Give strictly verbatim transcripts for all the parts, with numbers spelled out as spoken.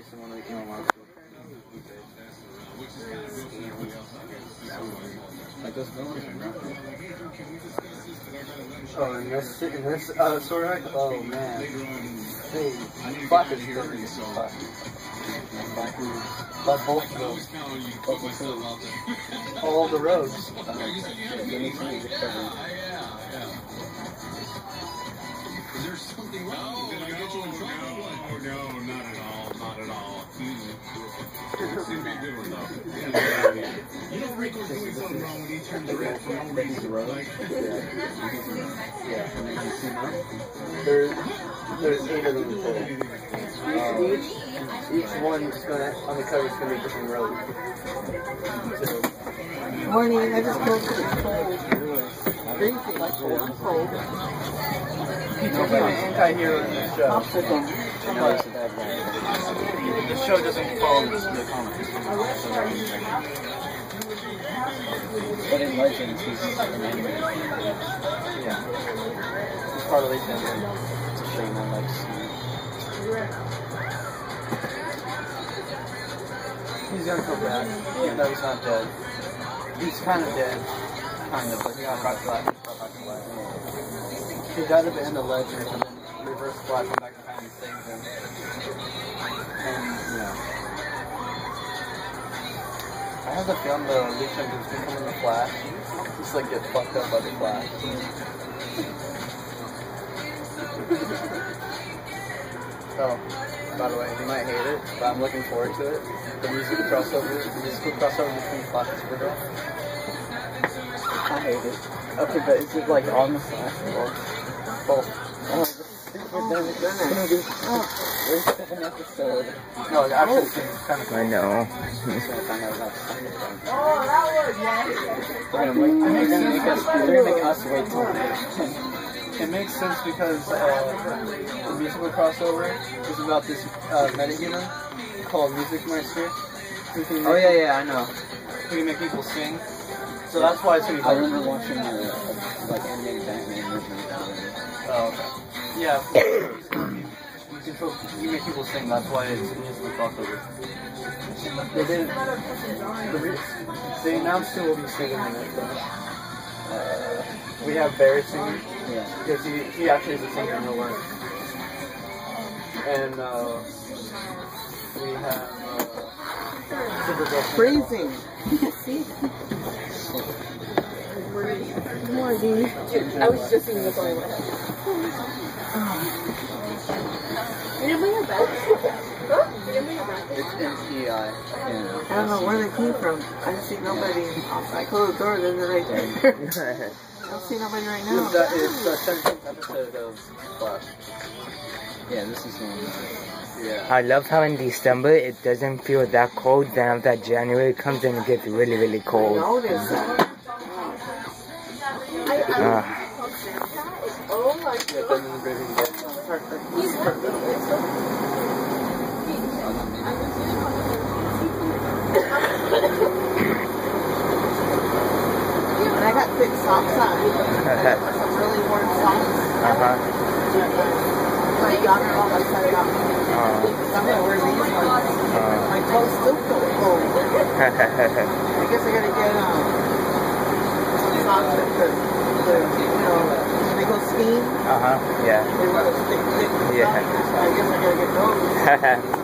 someone we can unlock. Like those buildings are nothing. Oh, and this, and this, uh, sort of, oh man. Hey, Black is good. Black. Black is, but both of those. Both of those. All the roads. Uh, they need to be discovered. Is there something wrong? Did I get you in trouble? Oh, no, not at all. Not at all. Mm-hmm. This would be a good one, though. Yeah. You know, Rico's doing something wrong when he turns red for no reason. Like, yeah. There's, there's eight of them total. Um, each, each one is gonna, on the cover is gonna be a different road. So, morning, I just woke up cold. Crazy. I'm cold. No, but I'm anti-hero in this show. Popsicle. No, it's a bad guy. This show doesn't follow the comics. But in Legends, he's an animated. Yeah. He's part of Legends. It's a shame I like to see him. He's gonna come back, even though he's not dead. He's kind of dead. Kind of, but he got brought back. He died at the end of Legends, and then Reverse Flash went back in time and saved him. And, you know. I have the feeling the Legion is becoming the Flash. Just like get fucked up by the Flash. Oh, by the way, you might hate it, but I'm looking forward to it. The music crossover, the musical crossover between Flash and Supergirl. I hate it. Okay, but is it like on the Flash or both? Oh, we're done, we're done. Oh, there's seven episodes. No, it actually it's kind of cool. I know. We're gonna find out about the second thing. Oh, that was yeah. They're gonna wait. They're gonna make us. They're gonna make us wait till it. It makes sense because uh, the musical crossover is about this uh, metahuman called Music Meister. Oh yeah, yeah, I know. Who can make people sing. So that's why it's gonna be. I remember watching the uh, like animated Batman version of it. Oh, okay. Yeah. You can feel, you make people sing. That's why it's musical crossover. They did. The, they announced who will be singing in it. But, uh, we have Barry singing. Yeah. Because he, he actually is a singer in real life. And uh, we have uh, Supergirl. Freezing. See? Morning. I was just in the toilet. You didn't bring your bag? Huh? You didn't bring your bag? It's M P I. Yeah. I don't know where they came from. I didn't see nobody. I closed the door, then they're right there. I don't see nobody right now. It's, uh, it's the seventeenth episode of Flash. Yeah, this is the one. Yeah. I love how in December it doesn't feel that cold, then after January comes and it gets really, really I cold. noticed that. Uh, Oh my Yeah, god. then the breathing gets Perfect. He's perfect. When I got thick socks on, some really warm socks. uh-huh. My daughter almost said about me. Uh, I'm gonna wear these ones. My toes still feel cold. I guess I gotta get um, some socks that the, the, you know, when they go skiing, uh-huh, yeah. they wear those thick, thick Yeah. socks. So I guess I gotta get those.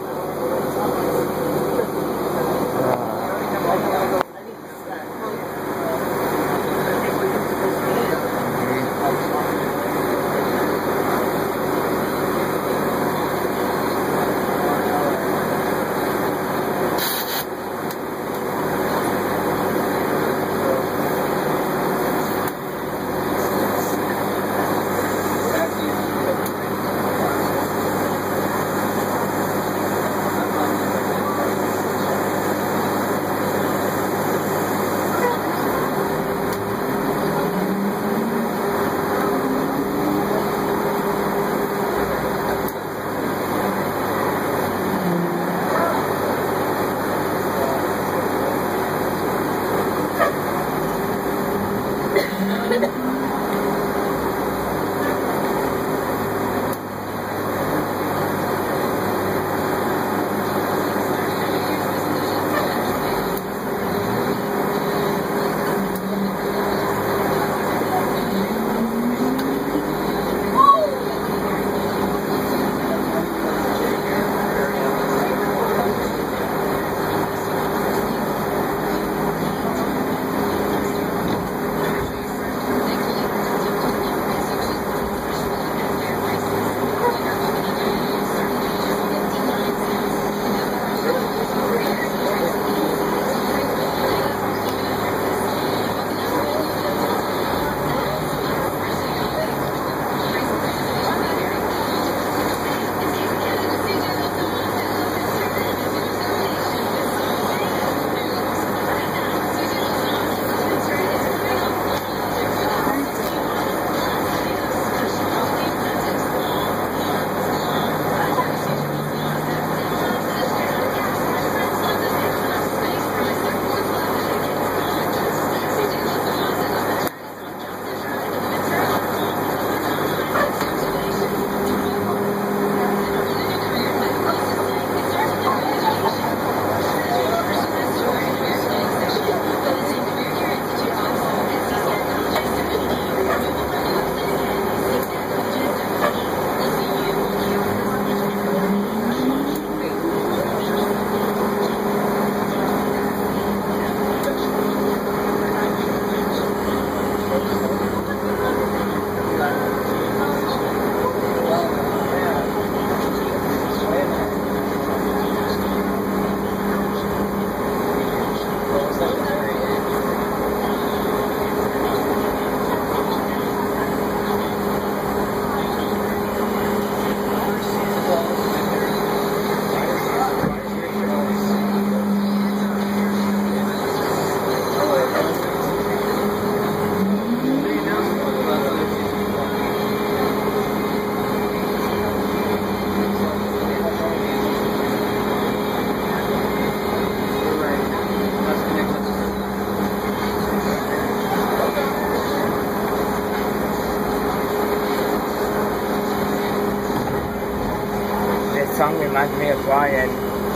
reminds me of Ryan.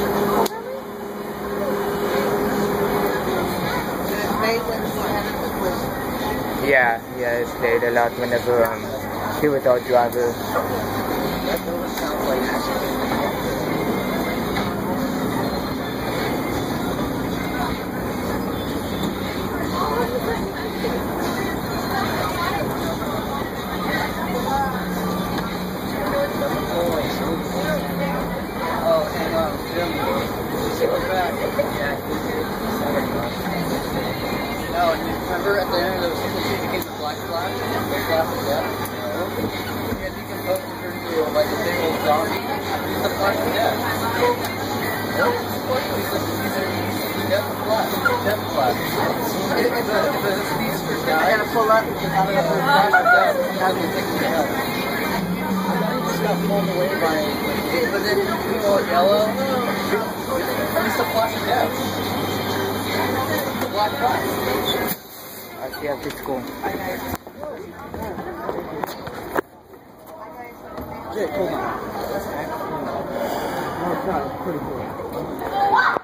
Yeah, yeah, it played a lot whenever um, he was our driver. That always sounds like oh, and um, Jim, sit back. No, and remember at the end there was something that became the black flash? The flash of death? Yeah, decomposed and turned into like a big old zombie. He's the flash of death. Nope. He's the, he's the, he's the death flash. Death flash. If a, if a speedster dies, I gotta pull up because I'm gonna flash of death and have me fix it up. He just got blown away by it. But then you go yellow. He's the flash of death. The black flash. I see how it's going. Jake, hold on. No, it's not. It's pretty cool.